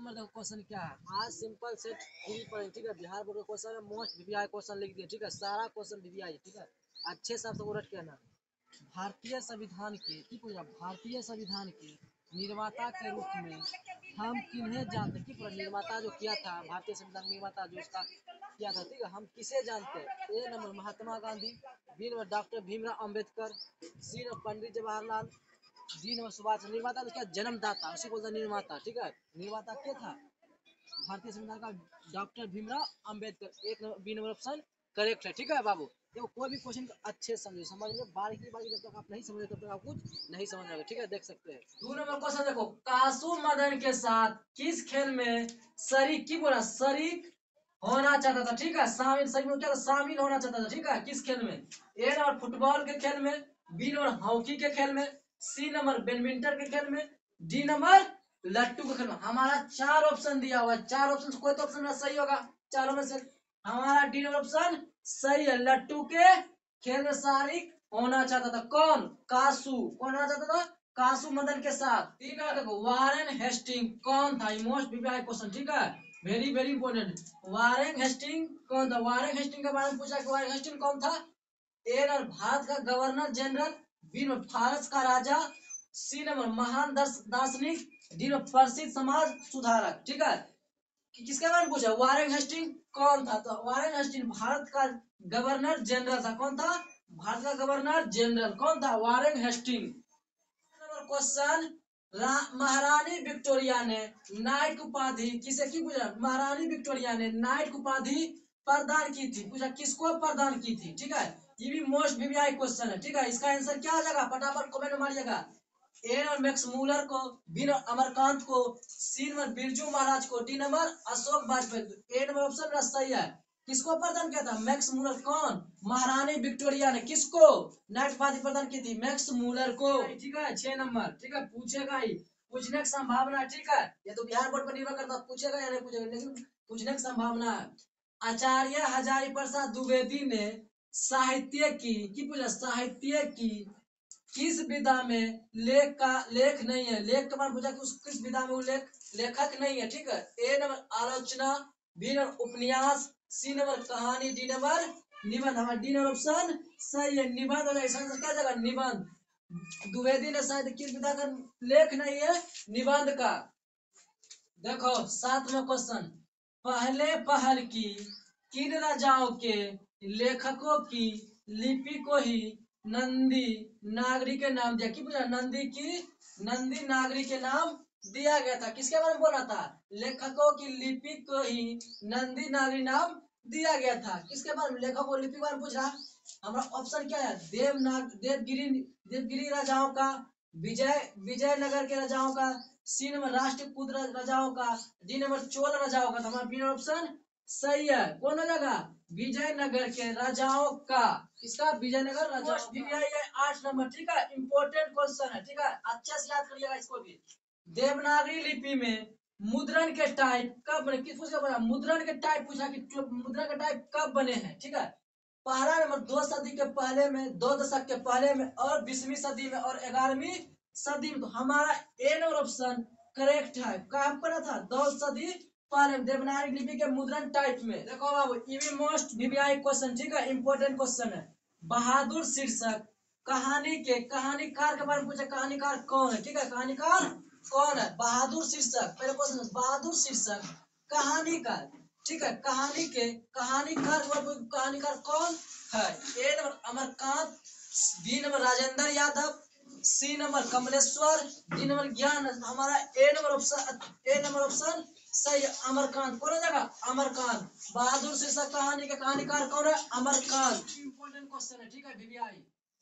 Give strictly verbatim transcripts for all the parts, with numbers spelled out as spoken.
Number देखो question क्या है। आज सिंपल सेट थ्री पर ठीक है, बिहार बोर्ड का क्वेश्चन है, मोस्ट वीवीआई क्वेश्चन लिख दिया ठीक है, सारा क्वेश्चन वीवीआई ठीक है, अच्छे से आप सबको रट के आना। भारतीय संविधान के की पूरा भारतीय संविधान के निर्माता के रूप में हम किन्हें जानते की पूरा निर्माता जो किया था, भारतीय संविधान निर्माता जो उसका किया था ठीक है, हम किसे जानते हैं। A number Mahatma Gandhi, B number doctor Bhimrao Ambedkar, C number Pandit Jawaharlal, D number Subhash. निर्माता तो क्या जन्मदाता, उसी बोलते निर्माता ठीक है। निर्माता क्या था भारतीय संविधान का, डॉक्टर भीमराव अम्बेडकर। एक number B number option correct है ठीक है बाबू। देखो कोई भी क्वेश्चन अच्छे से समझो, समझ में बारीकी बारीकी जब तक आप नहीं समझे तब तक आप कुछ नहीं समझ आएगा ठीक है। देख सकते हैं दो नंबर क्वेश्चन देखो, कासु मदन के साथ किस खेल में शरीक की बोला शरीक होना चाहता था ठीक है, शामिल शरीक में क्या था, शामिल होना चाहता था ठीक है, किस खेल में। ए नंबर फुटबॉल के खेल में, बी नंबर हॉकी के खेल में, सी नंबर बैडमिंटन के खेल में, डी नंबर लट्टू के खेल में। हमारा चार ऑप्शन दिया हुआ है, चार ऑप्शन से कोई तो ऑप्शन सही होगा, चारों में से हमारा डी नंबर ऑप्शन सही है। लट्टू के खेल में शारीरिक होना चाहता था कौन, कासू। कौन होना चाहता था, कासू मदन के साथ ठीक है। देखो वारेन हेस्टिंग कौन था, मोस्ट वीवीआई क्वेश्चन ठीक है, very very important. Warren Hasting कौन था, वारेन हेस्टिंग के बारे में पूछा कि वारेन हेस्टिंग कौन था। ए नंबर भारत का गवर्नर जनरल, बी नंबर फारस का राजा, सी नंबर महान दार्शनिक, डी नंबर प्रसिद्ध समाज सुधारक ठीक है। कि किसके बारे में पूछा, वारेन हेस्टिंग कौन था, तो वारेन हेस्टिंग भारत का गवर्नर जनरल था। कौन था, भारत का गवर्नर जनरल कौन था, वारेन हेस्टिंग। क्वेश्चन, महारानी विक्टोरिया ने नाइट उपाधि किसे की पूछा, महारानी विक्टोरिया ने नाइट उपाधि प्रदान की थी, पूछा किसको प्रदान की थी ठीक है। ये भी मोस्ट वीवीआई क्वेश्चन है ठीक है, इसका आंसर क्या आ जाएगा फटाफट कमेंट में मारिएगा। ए नंबर मैक्स मूलर को, बी नंबर अमरकांत को, सी नंबर बिरजू महाराज को, D number Ashok Vajpeyi. A number option मेरा सही है। किसको प्रदान किया था, मैक्स मूलर। कौन, महारानी विक्टोरिया ने किसको नाइट उपाधि प्रदान की थी, मैक्स मूलर को ठीक है। छह नंबर ठीक है, पूछेगा ही, पूछने की संभावना ठीक है, ये तो बिहार बोर्ड पर निर्भर करता पूछेगा या नहीं पूछेगा, लेकिन पूछने की संभावना है। आचार्य हजारी प्रसाद द्विवेदी ने साहित्य की की पूछा, साहित्य की किस विधा में लेख का लेख नहीं है, लेख के बारे में पूछा कि उस किस विधा में वो लेख लेखक नहीं है ठीक है। ए नंबर आलोचना, बी नंबर उपन्यास, सी नंबर कहानी, डी नंबर निबंध। हमारा डी नंबर ऑप्शन सही है, निबंध हो जाएगा। क्या जगह निबंध, द्विवेदी ने शायद किस विधा का लेख नहीं है, निबंध का। देखो सातवां क्वेश्चन, पहले पहल की किन राजाओं के लेखकों की लिपि को ही नंदी नागरी के नाम दिया, की पूछा, नंदी की नंदी नागरी के नाम दिया गया था। किसके बारे में बोला था, लेखकों की लिपि को ही नंदी नागरी नाम दिया गया था। किसके बारे में, लेखकों को लिपि के बारे में पूछा। हमारा ऑप्शन क्या है, देवनाग देवगिरी देवगिरी राजाओं का, विजय विजयनगर के राजाओं का, सी नंबर राष्ट्रकूट राजाओं का, डी नंबर चोल राजाओं का। तो हमारा बी ऑप्शन सही है। कौन राजा, विजयनगर के राजाओं का। किसका, विजयनगर राजाओं का। आठ नंबर ठीक है, इंपोर्टेंट क्वेश्चन है ठीक है, अच्छे से याद करिएगा इसको भी। देवनागरी लिपि में मुद्रण के टाइप कब बने, किस पूछा, मुद्रण के टाइप पूछा कि मुद्रण के टाइप कब बने हैं ठीक है। पहला नंबर दो सदी के पहले में, दो दशक के पहले में, और बीसवीं सदी में, और ग्यारहवीं सदी में। तो हमारा ए नंबर ऑप्शन करेक्ट है। काम करा था दो सदी पहले देवनागरी लिपि के मुद्रण टाइप में। देखो बाबू ये भी मोस्ट वीवीआई क्वेश्चन ठीक है, इंपोर्टेंट क्वेश्चन है। बहादुर शीर्षक कहानी के कहानीकार के बारे में पूछा, कहानीकार कौन है ठीक है, कहानीकार कौन है, बहादुर शीर्षक। पहले क्वेश्चन, बहादुर शीर्षक कहानीकार ठीक है, कहानी के कहानीकार कहानीकार कौन है। A number Amarkant, B number Rajendra Yadav, C number Kamleshwar, D number Gyan. हमारा A number option A number option सही है, अमरकांत। कौन जगह, अमरकांत। बहादुर शीर्षक कहानी के कहानीकार कौन है, अमरकांत। इंपोर्टेंट क्वेश्चन है ठीक है, वीवीआई।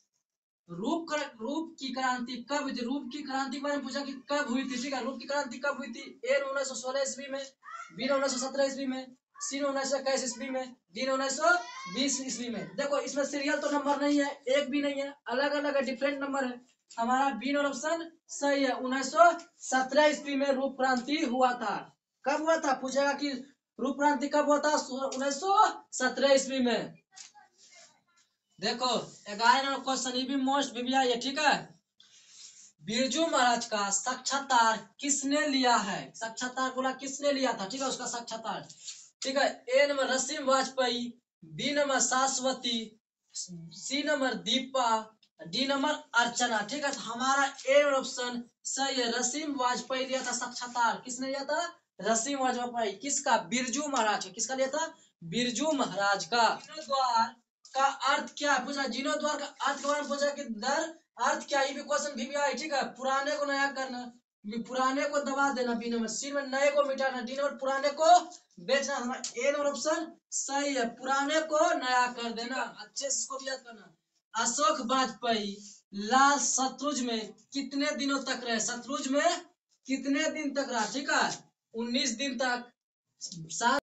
रूप कर, रूप की क्रांति कब हुई थी, रूप की क्रांति के बारे में पूछा कि कब हुई थी ठीक है, रूप की क्रांति कब हुई थी। ए उन्नीस सौ सोलह ईस्वी में, बी उन्नीस सौ सत्रह ईस्वी में, सी उन्नीस सौ इक्कीस ईस्वी में, डी उन्नीस सौ बीस ईस्वी में। देखो इसमें सीरियल तो नंबर नहीं है, एक भी नहीं है, अलग अलग है, डिफरेंट नंबर है। हमारा बी ऑप्शन सही है, उन्नीस सौ सत्रह ईस्वी में रूप क्रांति हुआ था। कब हुआ था, पूछेगा कि रूप क्रांति कब हुआ था, उन्नीस सौ सत्रह ईस्वी में। देखो ग्यारह नंबर क्वेश्चन, ये भी मोस्ट वीवीआई है ठीक है। बिरजू महाराज का साक्षात्कार किसने लिया है? साक्षात्कार बोला किसने लिया था, ठीक है, उसका साक्षात्कार, ठीक है। A number Rasim Vajpeyi, B number Shashwati, C number Deepa, D number Archana, ठीक है। तो हमारा ए ऑप्शन सही है, रसीम वाजपेयी लिया था साक्षात्कार। किसने लिया था? रसीम वाजपेयी। किसका? बिरजू महाराज। किसका लिया था? बिरजू महाराज का। जीर्णोद्वार का अर्थ क्या है पूछा? जीर्णोद्वार का अर्थ के बारे में पूछा कि दर अर्थ क्या? ये भी क्वेश्चन भी आया, ठीक है। पुराने को नया करना, पुराने को दबा देना, बी नंबर। सी में नए को मिटाना, डी नंबर पुराने को बेचना। हमारा ए नंबर ऑप्शन सही है, पुराने को नया कर देना। अच्छे से इसको भी याद करना। अशोक वाजपेयी लाल शत्रुज में कितने दिनों तक रहे? शत्रुज में कितने दिन तक रहा? ठीक है, उन्नीस दिन तक। सात